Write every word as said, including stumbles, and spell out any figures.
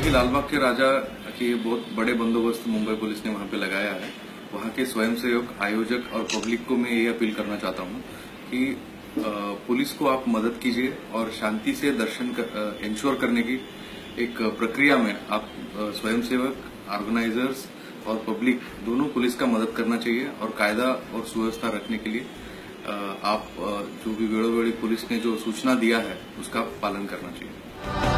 कि लालबाग के राजा की बहुत बड़े बंदोबस्त मुंबई पुलिस ने वहां पे लगाया है। वहां के स्वयंसेवक, आयोजक और पब्लिक को मैं ये अपील करना चाहता हूं कि पुलिस को आप मदद कीजिए और शांति से दर्शन कर, इंश्योर करने की एक प्रक्रिया में आप स्वयंसेवक, ऑर्गेनाइजर्स और पब्लिक दोनों पुलिस का मदद करना चाहिए और कायदा और सुव्यवस्था रखने के लिए आप जो भी वेड़ोवेड़ी पुलिस ने जो सूचना दिया है उसका पालन करना चाहिए।